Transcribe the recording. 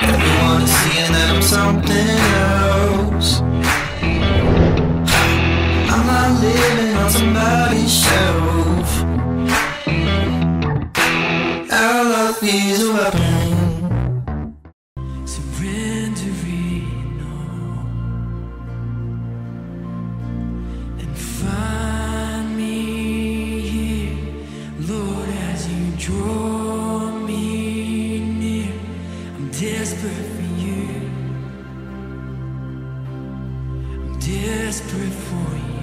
Everyone is seeing that I'm something else. I'm not living on somebody's shelf. Our love is a weapon. Surrendering all, and find me here, Lord, as you draw me near. I'm desperate for you. I'm desperate for you.